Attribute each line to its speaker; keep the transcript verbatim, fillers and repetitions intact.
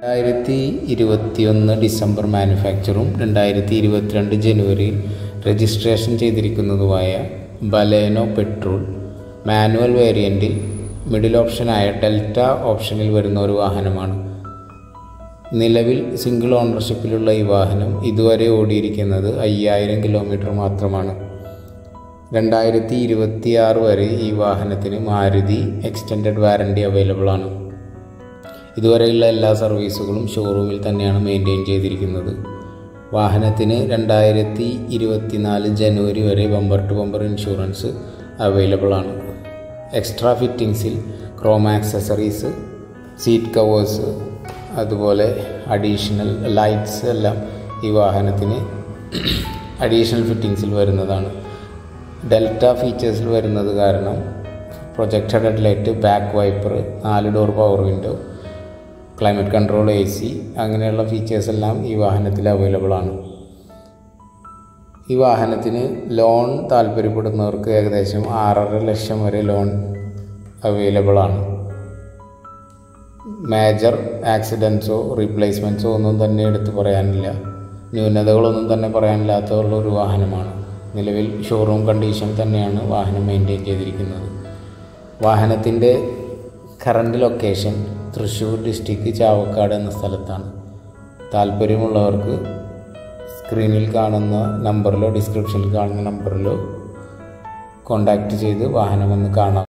Speaker 1: രണ്ടായിരത്തി ഇരുപത്തിയൊന്ന് ഡിസംബർ മാനുഫാക്ചറും രണ്ടായിരത്തി ഇരുപത്തിരണ്ട് ജനുവരിയിൽ രജിസ്ട്രേഷൻ ചെയ്തിരിക്കുന്നതുമായ ബലേനോ പെട്രോൾ മാനുവൽ വേരിയൻറ്റിൽ മിഡിൽ ഓപ്ഷനായ ഡെൽറ്റ ഓപ്ഷനിൽ വരുന്ന ഒരു വാഹനമാണ്. നിലവിൽ സിംഗിൾ ഓണർഷിപ്പിലുള്ള ഈ വാഹനം ഇതുവരെ ഓടിയിരിക്കുന്നത് അയ്യായിരം കിലോമീറ്റർ മാത്രമാണ്. രണ്ടായിരത്തി ഇരുപത്തി ആറ് വരെ ഈ വാഹനത്തിന് മാരുതി എക്സ്റ്റൻഡഡ് വാറൻറ്റി അവൈലബിൾ ആണ്. ഇതുവരെയുള്ള എല്ലാ സർവീസുകളും ഷോറൂമിൽ തന്നെയാണ് മെയിൻറ്റെയിൻ ചെയ്തിരിക്കുന്നത്. വാഹനത്തിന് രണ്ടായിരത്തി ഇരുപത്തി നാല് ജനുവരി വരെ bumper to bumper insurance available ആണ്. എക്സ്ട്രാ ഫിറ്റിങ്സിൽ ക്രോം ആക്സസറീസ്, സീറ്റ് കവേഴ്സ്, അതുപോലെ അഡീഷണൽ ലൈറ്റ്സ് എല്ലാം ഈ വാഹനത്തിന് അഡീഷണൽ ഫിറ്റിങ്സിൽ വരുന്നതാണ്. ഡെൽറ്റ ഫീച്ചേഴ്സിൽ വരുന്നത് കാരണം പ്രൊജക്റ്റഡ് ഹെഡ്ലൈറ്റ്, ബാക്ക് വൈപ്പർ, നാല് door power window, climate control, A C, അങ്ങനെയുള്ള ഫീച്ചേഴ്സ് എല്ലാം ഈ വാഹനത്തിൽ അവൈലബിൾ ആണ്. ഈ വാഹനത്തിന് ലോൺ താല്പര്യപ്പെടുന്നവർക്ക് ഏകദേശം ആറര ലക്ഷം വരെ ലോൺ അവൈലബിൾ ആണ്. മേജർ ആക്സിഡൻസോ റീപ്ലേസ്മെൻറ്റ്സോ ഒന്നും തന്നെ എടുത്തു പറയാനില്ല, ന്യൂനതകളൊന്നും തന്നെ പറയാനില്ലാത്തുള്ള ഒരു വാഹനമാണ്. നിലവിൽ ഷോറൂം കണ്ടീഷൻ തന്നെയാണ് വാഹനം മെയിൻറ്റെയിൻ ചെയ്തിരിക്കുന്നത്. വാഹനത്തിൻ്റെ current location Thrissur district Chavakkad എന്ന സ്ഥലത്താണ്. താല്പര്യമുള്ളവർക്ക് സ്ക്രീനിൽ കാണുന്ന നമ്പറിലോ ഡിസ്ക്രിപ്ഷനിൽ കാണുന്ന നമ്പറിലോ കോൺടാക്റ്റ് ചെയ്ത് വാഹനം ഒന്ന് കാണാം.